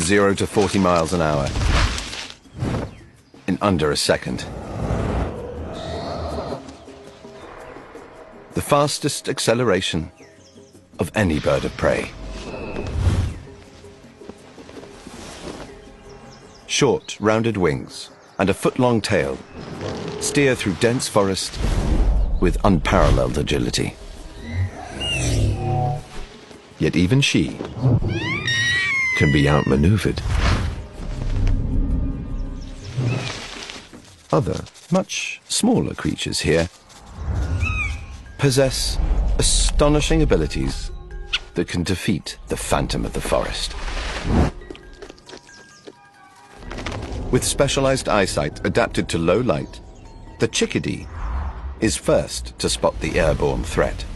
0 to 40 miles an hour in under a second. The fastest acceleration of any bird of prey. Short, rounded wings and a foot-long tail steer through dense forest with unparalleled agility. Yet even she can be outmaneuvered. Other, much smaller creatures here possess astonishing abilities that can defeat the phantom of the forest. With specialized eyesight adapted to low light, the chickadee is first to spot the airborne threat.